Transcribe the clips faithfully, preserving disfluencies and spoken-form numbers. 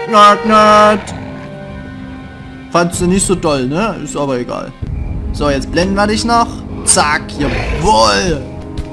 nerd, nerd. Fandst du nicht so doll, ne? Ist aber egal. So, jetzt blenden wir dich noch. Zack, jawohl.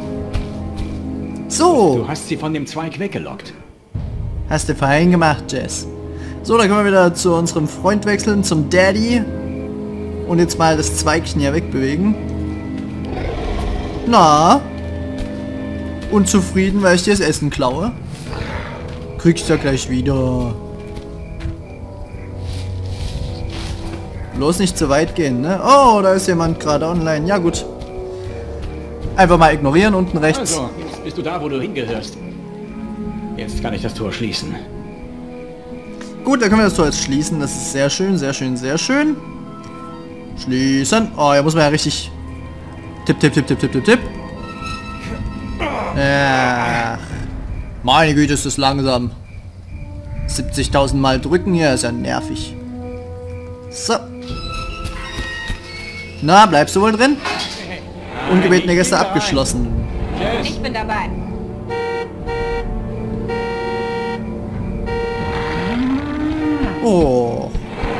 So. Du hast sie von dem Zweig weggelockt. Hast du fein gemacht, Jess. So, dann können wir wieder zu unserem Freund wechseln, zum Daddy. Und jetzt mal das Zweigchen hier wegbewegen. Na? Unzufrieden, weil ich dir das Essen klaue? Kriegst ja gleich wieder. Bloß nicht zu weit gehen, ne? Oh, da ist jemand gerade online. Ja, gut. Einfach mal ignorieren, unten rechts. Also, jetzt bist du da, wo du hingehörst. Jetzt kann ich das Tor schließen. Gut, dann können wir das Tor jetzt schließen. Das ist sehr schön, sehr schön, sehr schön. Schließen. Oh, hier muss man ja richtig... Tipp, tipp, tipp, tipp, tipp, tipp, tipp. Ach. Meine Güte, ist das langsam. siebzigtausend Mal drücken hier, ist ja nervig. So. Na, bleibst du wohl drin? Ungebetene Gäste abgeschlossen. Ich bin dabei. Oh.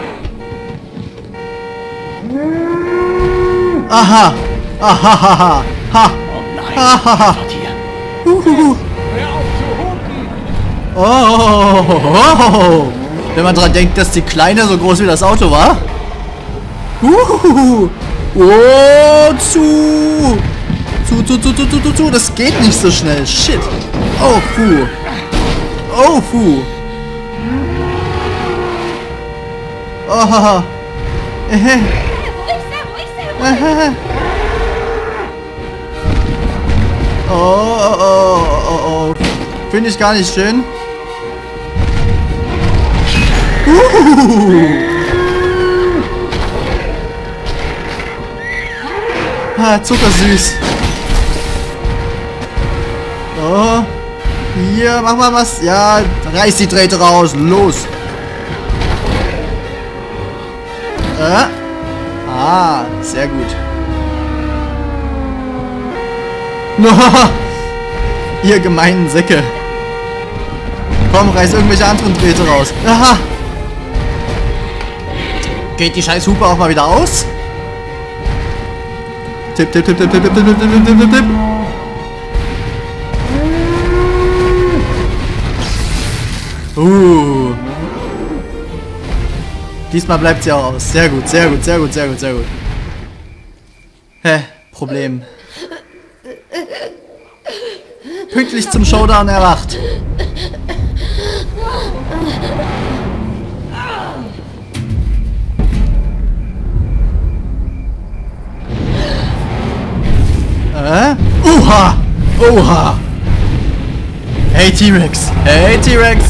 Aha. Ahahaha. Ha. Oh nein, Ahaha. dort hier. Huhuhu. Hör auf zu hupen! Oh, oh, oh. Wenn man dran denkt, dass die Kleine so groß wie das Auto war. Uhuhu. Oh, zu. Zu, zu, zu, zu, zu, zu, zu. Das geht nicht so schnell. Shit. Oh, puh. Oh, puh. Oh, haha. Ehe. Ruhig sein, ruhig sein, ruhig. Ehe. Oh, oh, oh, oh, oh. Finde ich gar nicht schön. Uhuhu. Ah, zuckersüß. Oh. Hier, mach mal was. Ja, reiß die Drähte raus. Los. Äh? Ah, sehr gut. Ihr gemeinen Säcke. Komm, reiß irgendwelche anderen Drähte raus. Aha. Geht die scheiß Hupe auch mal wieder aus? Tipp, tipp, tipp, tipp, tipp, tipp, tipp, tipp, tipp, tipp, tipp. Uh. Diesmal bleibt sie auch aus. Sehr gut, sehr gut, sehr gut, sehr gut, sehr gut. Hä? Problem. Pünktlich zum Showdown erwacht. Äh? Uha! Oha! Hey T-Rex! Hey T-Rex!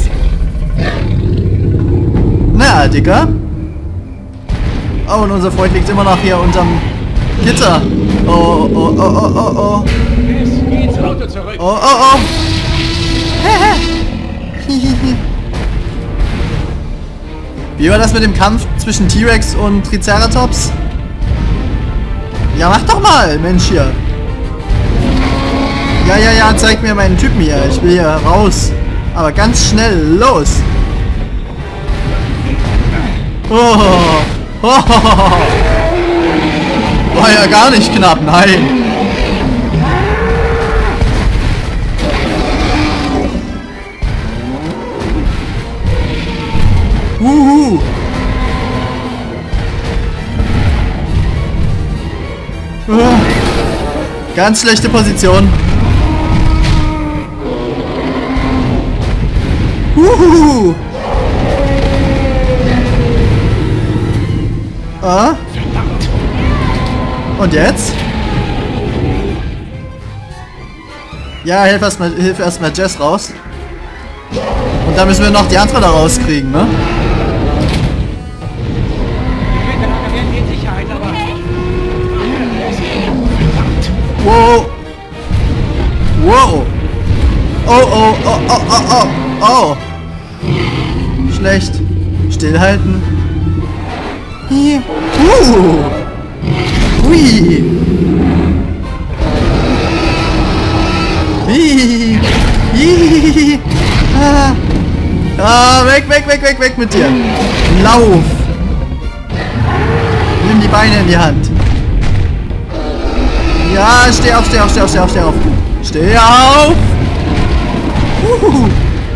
Na, Dicker? Oh, und unser Freund liegt immer noch hier unterm Gitter. Oh, oh, oh, oh, oh, oh. Es geht, Auto zurück. Oh, oh, oh. Wie war das mit dem Kampf zwischen T-Rex und Triceratops? Ja, mach doch mal, Mensch hier. Ja, ja, ja, zeig mir meinen Typen hier. Ich will hier raus. Aber ganz schnell, los. Oh, oh, oh. War ja gar nicht knapp, nein. Uhu. Uh. Ganz schlechte Position. Uhu. Ah. Verdammt. Und jetzt? Ja, hilf erstmal, hilf erstmal Jess raus. Und dann müssen wir noch die andere da rauskriegen, ne? Wow. Wow. Oh, oh, oh, oh, oh, oh, oh. Schlecht. Stillhalten. Hi. Uh. Hui. Hi. Hi. Ah. Ah, weg, weg, weg, weg, weg mit dir. Lauf. Nimm die Beine in die Hand. Ja, steh auf, steh auf, steh auf, steh auf, steh auf. Steh auf. Uhuhu.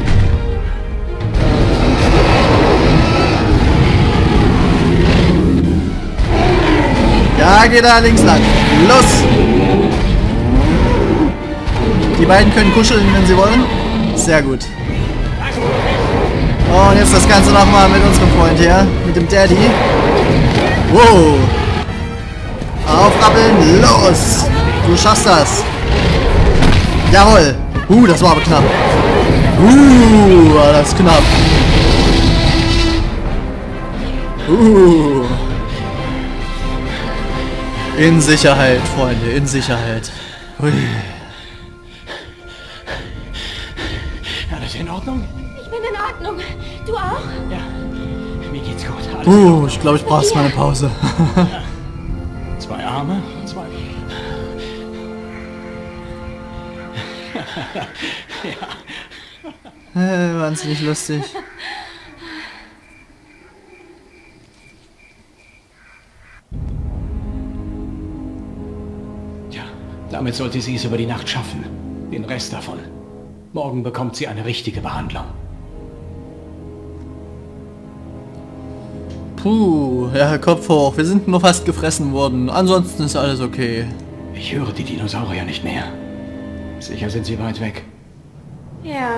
Ja, geh da links lang. Los. Die beiden können kuscheln, wenn sie wollen. Sehr gut. Oh, und jetzt das Ganze nochmal mit unserem Freund hier. Mit dem Daddy. Wow. Aufrappeln. Los. Du schaffst das. Jawohl. Uh, das war aber knapp. Uh, war das knapp. Uh. In Sicherheit, Freunde. In Sicherheit. Ui. Alles in Ordnung? Ich bin in Ordnung. Du auch? Ja. Mir geht's gut. Alles Uh, ich glaube, ich brauche jetzt mal eine Pause. Zwei Arme, zwei... ja. Äh, wahnsinnig lustig. Tja, damit sollte sie es über die Nacht schaffen. Den Rest davon. Morgen bekommt sie eine richtige Behandlung. Puh, ja, Kopf hoch. Wir sind nur fast gefressen worden. Ansonsten ist alles okay. Ich höre die Dinosaurier nicht mehr. Sicher sind sie weit weg. Ja.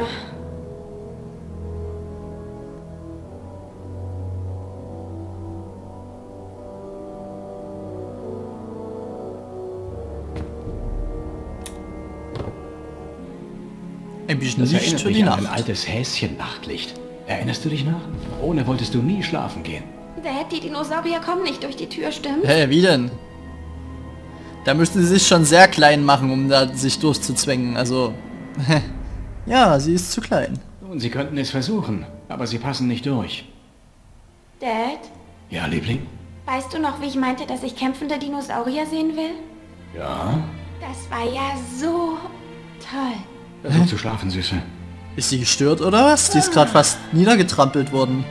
Ein bisschen Das Licht erinnert für mich die an Nacht. ein altes Häschen-Nachtlicht. Erinnerst du dich noch? Ohne wolltest du nie schlafen gehen. Dad, die Dinosaurier kommen nicht durch die Tür, stimmt? Hä, wie denn? Da müssten sie sich schon sehr klein machen, um da sich durchzuzwängen. Also, ja, sie ist zu klein. Nun, sie könnten es versuchen, aber sie passen nicht durch. Dad, Ja, Liebling? weißt du noch, wie ich meinte, dass ich kämpfende Dinosaurier sehen will? Ja? Das war ja so toll. Versuch zu schlafen, Süße. Ist sie gestört oder was? Die ist gerade fast niedergetrampelt worden.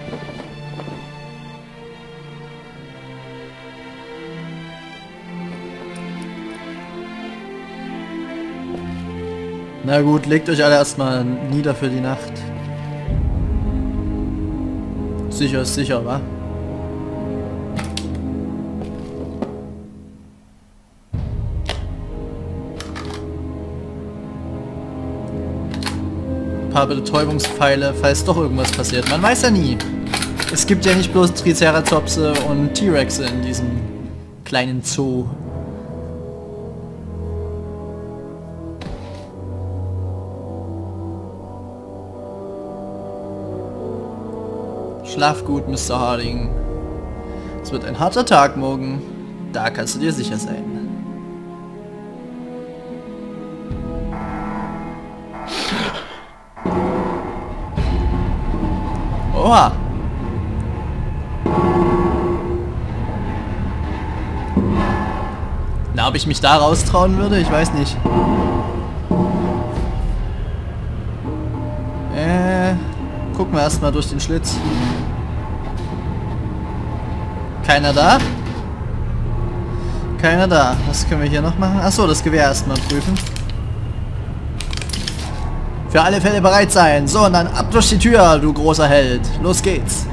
Na gut, legt euch alle erstmal nieder für die Nacht. Sicher ist sicher, wa? Ein paar Betäubungspfeile, falls doch irgendwas passiert. Man weiß ja nie. Es gibt ja nicht bloß Triceratopse und T-Rexe in diesem kleinen Zoo. Schlaf gut, Mister Harding. Es wird ein harter Tag morgen. Da kannst du dir sicher sein. Oha. Na, ob ich mich da raustrauen würde? Ich weiß nicht. Äh, gucken wir erstmal durch den Schlitz. Keiner da? Keiner da. Was können wir hier noch machen? Achso, das Gewehr erstmal prüfen. Für alle Fälle bereit sein. So, und dann ab durch die Tür, du großer Held. Los geht's.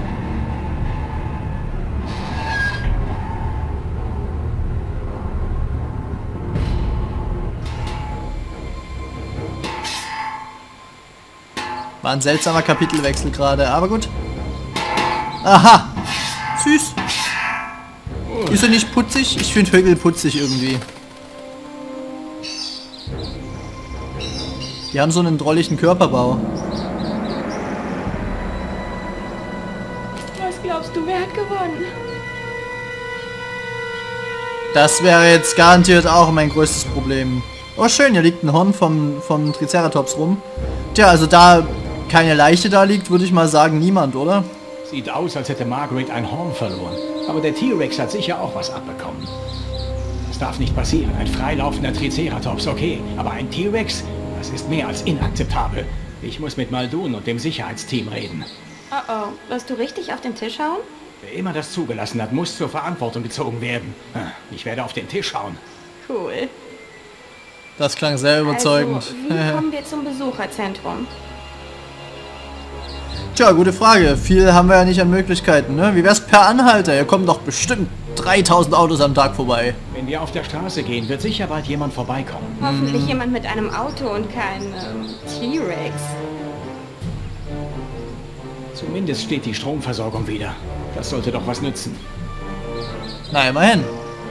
War ein seltsamer Kapitelwechsel gerade, aber gut. Aha. Süß. Ist er nicht putzig? Ich finde Vögel putzig irgendwie. Die haben so einen drolligen Körperbau. Was glaubst du, wer hat gewonnen? Das wäre jetzt garantiert auch mein größtes Problem. Oh schön, hier liegt ein Horn vom, vom Triceratops rum. Tja, also da keine Leiche da liegt, würde ich mal sagen, niemand, oder? Sieht aus, als hätte Margaret ein Horn verloren. Aber der T-Rex hat sicher auch was abbekommen. Das darf nicht passieren. Ein freilaufender Triceratops, okay. Aber ein T-Rex, das ist mehr als inakzeptabel. Ich muss mit Muldoon und dem Sicherheitsteam reden. Oh oh, wirst du richtig auf den Tisch hauen? Wer immer das zugelassen hat, muss zur Verantwortung gezogen werden. Ich werde auf den Tisch hauen. Cool. Das klang sehr überzeugend. Also, wie kommen wir zum Besucherzentrum? Tja, gute Frage. Viel haben wir ja nicht an Möglichkeiten, ne? Wie wär's per Anhalter? Hier kommen doch bestimmt dreitausend Autos am Tag vorbei. Wenn wir auf der Straße gehen, wird sicher bald jemand vorbeikommen. Hoffentlich jemand mit einem Auto und kein ähm, T-Rex. Zumindest steht die Stromversorgung wieder. Das sollte doch was nützen. Na, immerhin.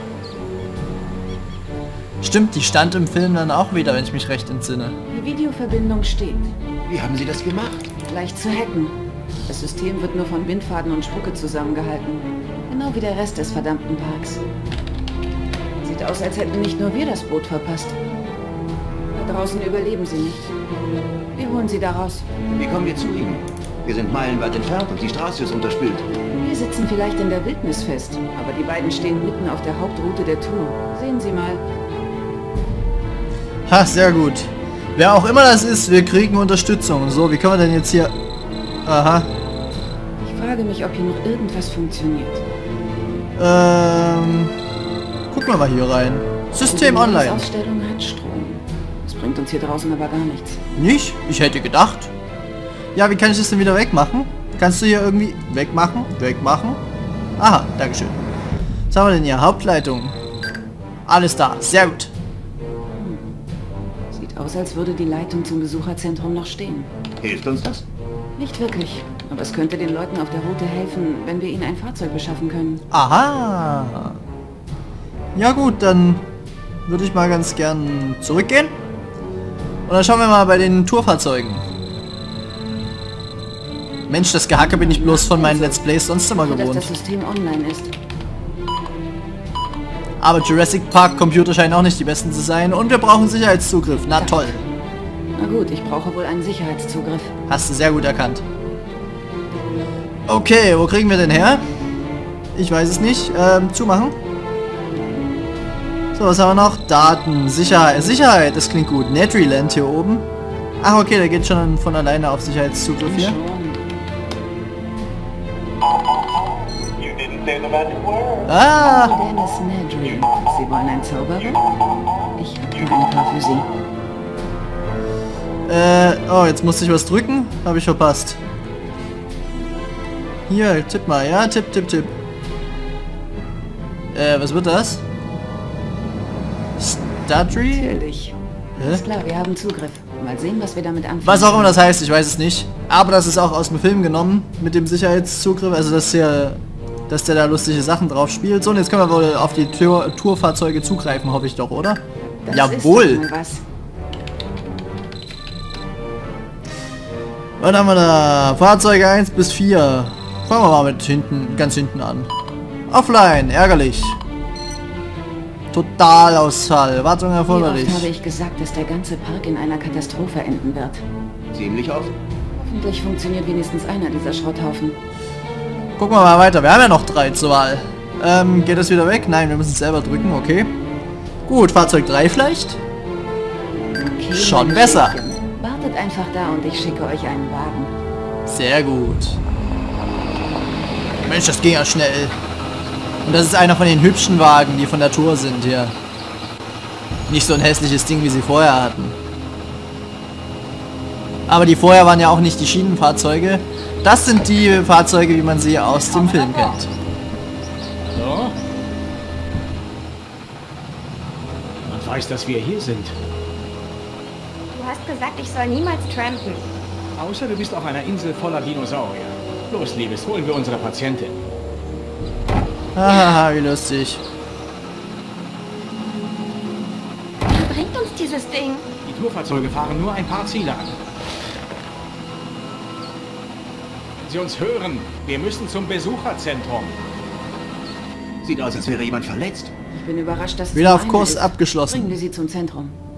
Stimmt, die stand im Film dann auch wieder, wenn ich mich recht entsinne. Die Videoverbindung steht. Wie haben Sie das gemacht? Leicht zu hacken. Das System wird nur von Bindfaden und Spucke zusammengehalten. Genau wie der Rest des verdammten Parks. Sieht aus, als hätten nicht nur wir das Boot verpasst. Da draußen überleben sie nicht. Wir holen sie da raus. Wie kommen wir zu Ihnen? Wir sind meilenweit entfernt und die Straße ist unterspült. Wir sitzen vielleicht in der Wildnis fest, aber die beiden stehen mitten auf der Hauptroute der Tour. Sehen Sie mal. Ha, sehr gut. Wer auch immer das ist, wir kriegen Unterstützung. So, wie können wir denn jetzt hier... Aha. Ich frage mich, ob hier noch irgendwas funktioniert. Ähm... Gucken wir mal hier rein. System Die online. Ausstellung hat Strom. Das bringt uns hier draußen aber gar nichts. Nicht? Ich hätte gedacht. Ja, wie kann ich das denn wieder wegmachen? Kannst du hier irgendwie wegmachen? Wegmachen? Aha, dankeschön. Was haben wir denn hier? Hauptleitung. Alles da. Sehr gut. Sieht aus, als würde die Leitung zum Besucherzentrum noch stehen. Hilft uns das? Nicht wirklich. Aber es könnte den Leuten auf der Route helfen, wenn wir ihnen ein Fahrzeug beschaffen können. Aha. Ja gut, dann würde ich mal ganz gern zurückgehen. Und dann schauen wir mal bei den Tourfahrzeugen. Mensch, das Gehacke bin ich bloß von meinen Let's Plays sonst immer Dass gewohnt. das System online ist. Aber Jurassic Park Computer scheinen auch nicht die besten zu sein. Und wir brauchen Sicherheitszugriff. Na toll. Na gut, ich brauche wohl einen Sicherheitszugriff. Hast du sehr gut erkannt. Okay, wo kriegen wir denn her? Ich weiß es nicht. Ähm, zumachen. So, was haben wir noch? Daten, Sicherheit. Sicherheit, das klingt gut. Nedryland hier oben. Ach, okay, da geht schon von alleine auf Sicherheitszugriff hier. Ah! Dennis Nedry. Sie wollen ein Zauberer? Ich habe noch ein paar für Sie. Äh, oh, jetzt musste ich was drücken. Habe ich verpasst. Hier, tipp mal. Ja, tipp, tipp, tipp. Äh, was wird das? Studry? Natürlich. Hä? Ist klar, wir haben Zugriff. Mal sehen, was wir damit anfangen. Was auch immer das heißt, ich weiß es nicht. Aber das ist auch aus dem Film genommen, mit dem Sicherheitszugriff. Also, dass der, dass der da lustige Sachen drauf spielt. So, und jetzt können wir wohl auf die Tour Tourfahrzeuge zugreifen, hoffe ich doch, oder? Das Jawohl! Ist doch mal was. Was haben wir da? Fahrzeuge eins bis vier. Fangen wir mal mit hinten, ganz hinten an. Offline, ärgerlich. Totalausfall. Wartung Wie erforderlich. oft habe ich gesagt, dass der ganze Park in einer Katastrophe enden wird? Ziemlich oft. Hoffentlich funktioniert wenigstens einer dieser Schrotthaufen. Gucken wir mal weiter. Wir haben ja noch drei zur Wahl. Ähm, geht das wieder weg? Nein, wir müssen es selber drücken. Okay. Gut, Fahrzeug drei vielleicht? Okay, Schon meine besser. Schäfchen. Wartet einfach da und ich schicke euch einen Wagen. Sehr gut. Mensch, das ging ja schnell. Und das ist einer von den hübschen Wagen, die von der Tour sind hier. Nicht so ein hässliches Ding, wie sie vorher hatten. Aber die vorher waren ja auch nicht die Schienenfahrzeuge. Das sind die Fahrzeuge, wie man sie aus dem Film kennt. So. Man weiß, dass wir hier sind. Du hast gesagt, ich soll niemals trampen. Außer du bist auf einer Insel voller Dinosaurier. Los, Liebes, holen wir unsere Patientin. Haha, wie lustig. Wo bringt uns dieses Ding? Die Tourfahrzeuge fahren nur ein paar Ziele an. Sie uns hören. Wir müssen zum Besucherzentrum. Sieht aus, als wäre jemand verletzt. Ich bin überrascht, dass es Wieder nur auf einer Kurs ist. abgeschlossen. Bringen wir sie zum Zentrum.